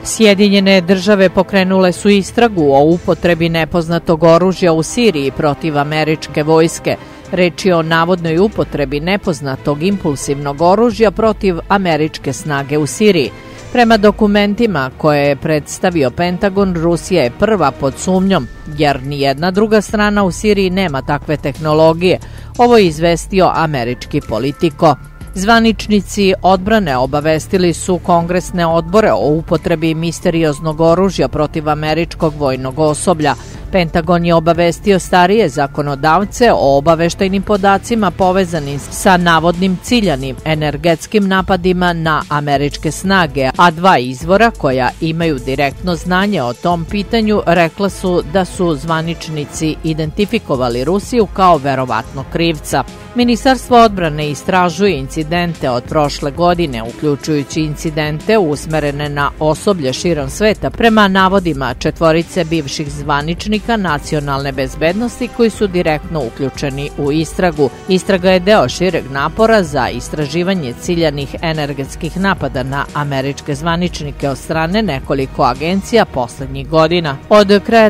Sjedinjene države pokrenule su istragu o upotrebi nepoznatog oružja u Siriji protiv američke vojske. Reč je o navodnoj upotrebi nepoznatog impulsivnog oružja protiv američke snage u Siriji. Prema dokumentima koje je predstavio Pentagon, Rusija je prva pod sumnjom, jer nijedna druga strana u Siriji nema takve tehnologije. Ovo je izvestio američki Politico. Zvaničnici odbrane obavestili su kongresne odbore o upotrebi misterioznog oružja protiv američkog vojnog osoblja. Pentagon je obavestio starije zakonodavce o obaveštajnim podacima povezanim sa navodnim ciljanim energetskim napadima na američke snage, a dva izvora koja imaju direktno znanje o tom pitanju rekla su da su zvaničnici identifikovali Rusiju kao verovatno krivca. Ministarstvo odbrane istražuje incidente od prošle godine, uključujući incidente usmerene na osoblje širom sveta prema navodima 4 bivših zvaničnika nacionalne bezbednosti koji su direktno uključeni u istragu. Istraga je deo šireg napora za istraživanje ciljanih energetskih napada na američke zvaničnike od strane nekoliko agencija poslednjih godina. Od kraja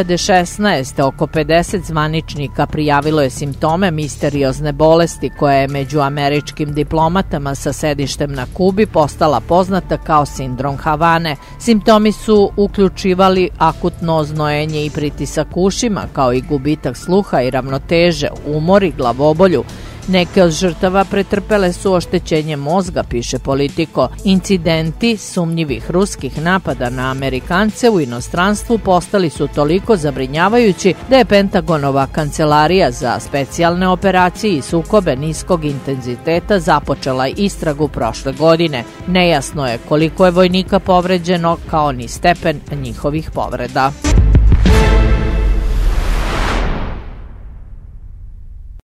2016. oko 50 zvaničnika prijavilo je simptome misteriozne bolesti koja je među američkim diplomatama sa sedištem na Kubi postala poznata kao sindrom Havane. Simptomi su uključivali akutno oznojenje i pritisak ušima, kao i gubitak sluha i ravnoteže, umor i glavobolju. Neke od žrtava pretrpele su oštećenje mozga, piše Politico. Incidenti sumnjivih ruskih napada na Amerikance u inostranstvu postali su toliko zabrinjavajući da je Pentagonova kancelarija za specijalne operacije i sukobe niskog intenziteta započela istragu prošle godine. Nejasno je koliko je vojnika povređeno, kao ni stepen njihovih povreda.